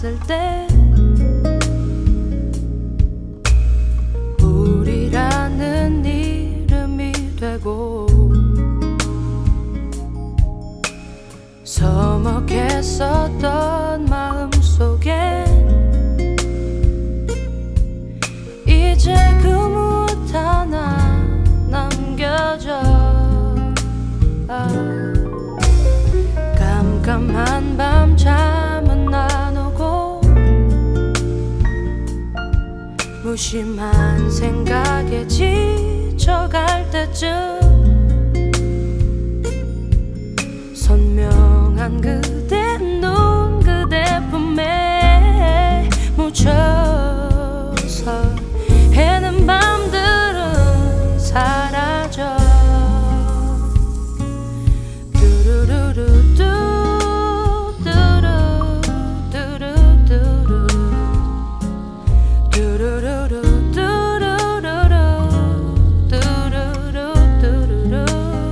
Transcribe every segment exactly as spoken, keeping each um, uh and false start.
봤을 때 우리라는 이름이 되고 서먹했었던 마음속에 이제 그 무엇 하나 남겨져. 아, 깜깜한 밤 잠은 안 오고 무심한 생각에 지쳐갈 때쯤 선명한 그대 눈 그대 품에 묻혀서 해는 밤들은 사라져. 뚜루루루뚜 뚜루 뚜루뚜루 뚜루루루 뚜루루루 뚜루루 뚜루루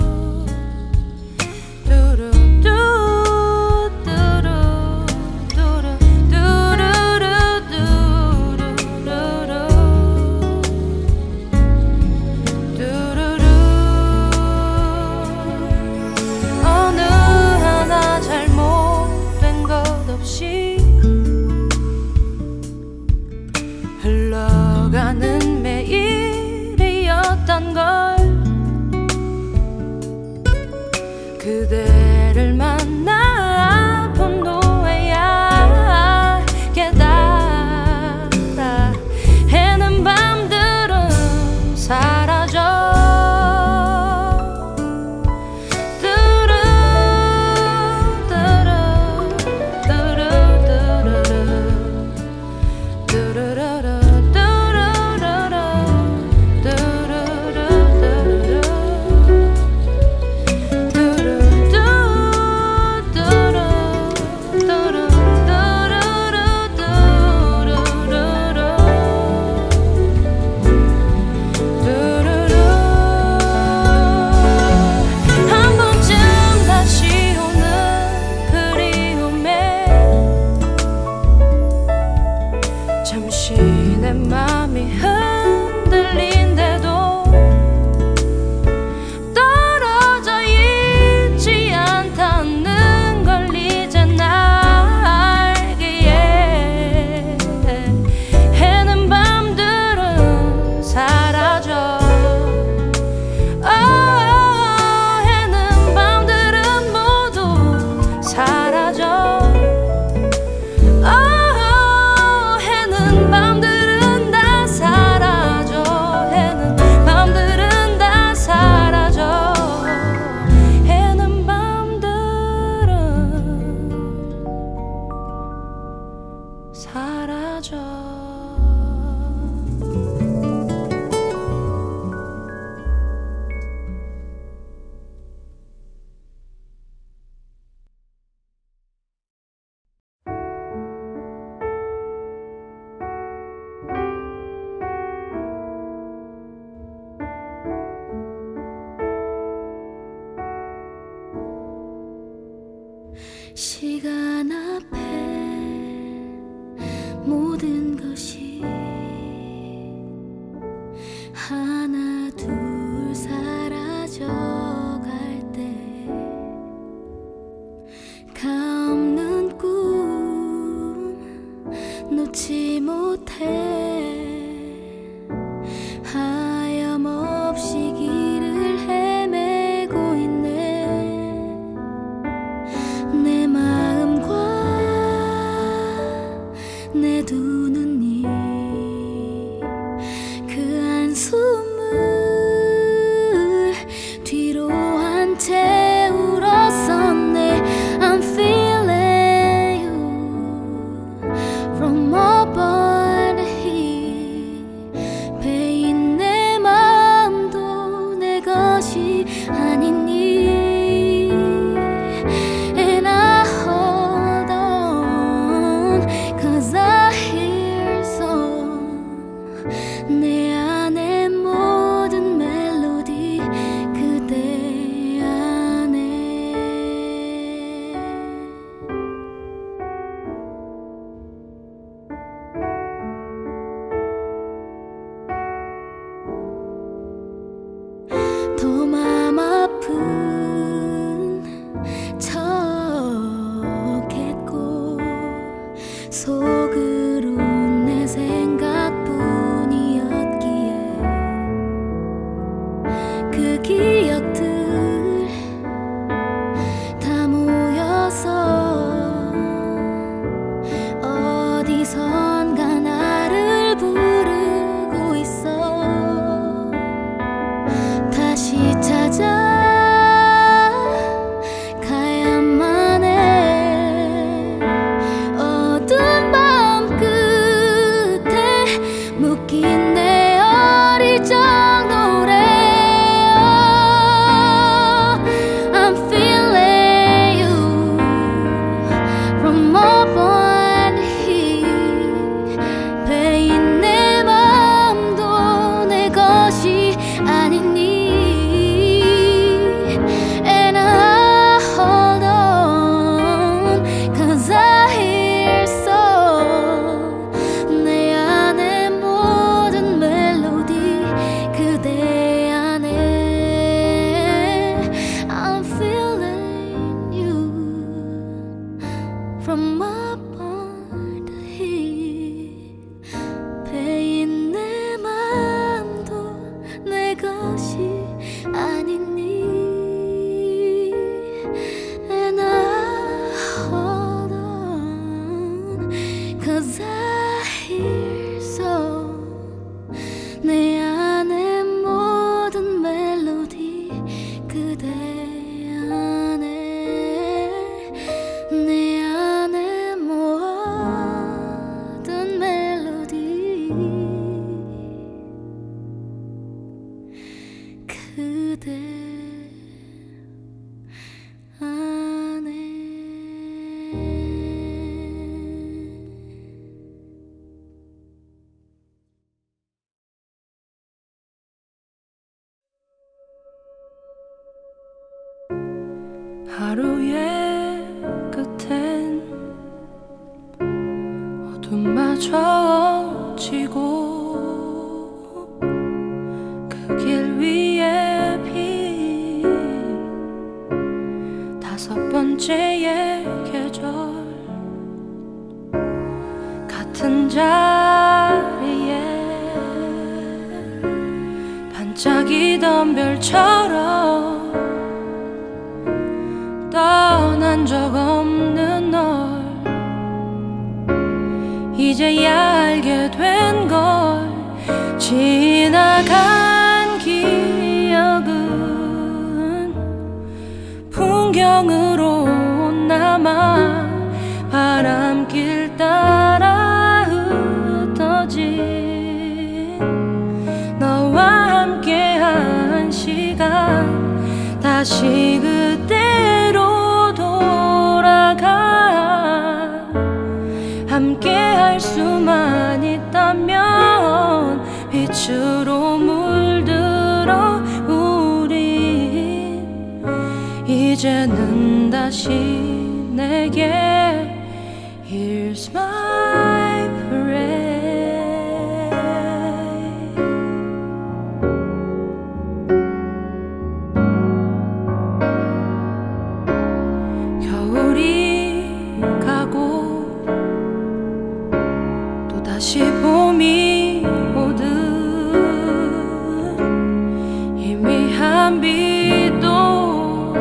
뚜루 흘러가는 매일이었던 걸 그대를 만나 아픈 후에야 깨달아 해는 밤들은 사라져. 잠시 내 맘이 흔들린데도 떨어져 있지 않다는 걸 이젠 알기에 해는 밤들은 사라져. 어, 해는 밤들은 모두 사라져. 밤들은 다 사라져. 해는 밤들은 다 사라져. 해는 밤들은 사라져. 시간 앞에 모든 것이 하나 둘 사라져갈 때 가없는 꿈 놓지 못해 하염없이 길을 헤매고 있네. 내 마음과 내 두 눈이 그 한숨을 뒤로 한 채 울었었네. I'm feeling you from above here. 베인 내 마음도 내 것이 아니니. And I hold on, cause I hear 속으로 내 생각뿐이었기에 그 기억들 다 모여서 어디선가 나를 부르고 있어. 다시 찾아 From up on the hill 베인 내 맘도 내 것이 아니니 And I hold on Cause I hear so 내 안에 모든 멜로디 그대 안에 내 그대 안에 하루의 끝엔 어둠마저 지고 그 길 위에 비 다섯 번째의 계절 같은 자리에 반짝이던 별처럼 떠난 적 없는 널 이제야 알게 된 걸 지나간 기억은 풍경으로 남아 바람길 따라 흩어진 너와 함께한 시간 다시 그때로 돌아가 함께할 수만 있다면 빛으로 물들어 우린 이제는 다시 내게 Here's my parade 겨울이 가고 또다시 봄이 오듯 희미한 빛도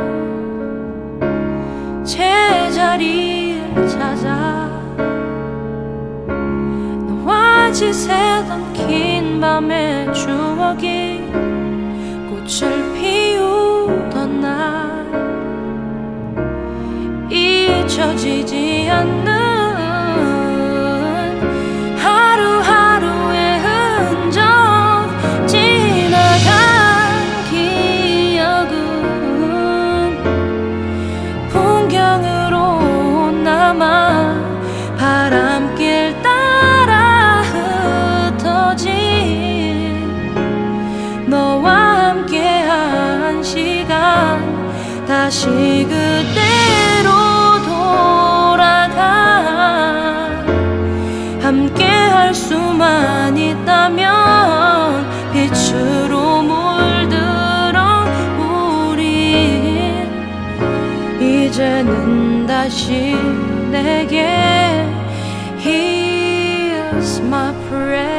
제자리를 찾아 너와 지새던 긴 밤의 추억이 꽃을 피우던 날 잊혀지지 않는 하루하루의 흔적 지나간 기억은 풍경으로 남아 바람길 따라 흩어진 너와 함께한 시간 다시 그때로 돌아가 함께할 수만 있다면 빛으로 물들어 우린 이제는 다시 내게 was my prayer.